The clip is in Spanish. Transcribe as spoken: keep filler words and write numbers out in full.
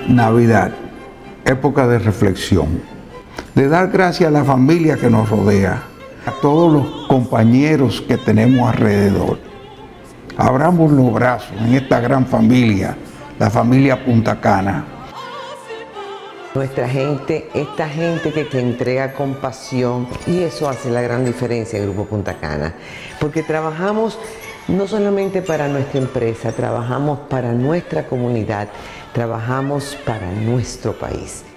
Navidad, época de reflexión, de dar gracias a la familia que nos rodea, a todos los compañeros que tenemos alrededor. Abramos los brazos en esta gran familia, la familia Punta Cana. Nuestra gente, esta gente que te entrega con pasión, y eso hace la gran diferencia en Grupo Punta Cana, porque trabajamos no solamente para nuestra empresa, trabajamos para nuestra comunidad, trabajamos para nuestro país.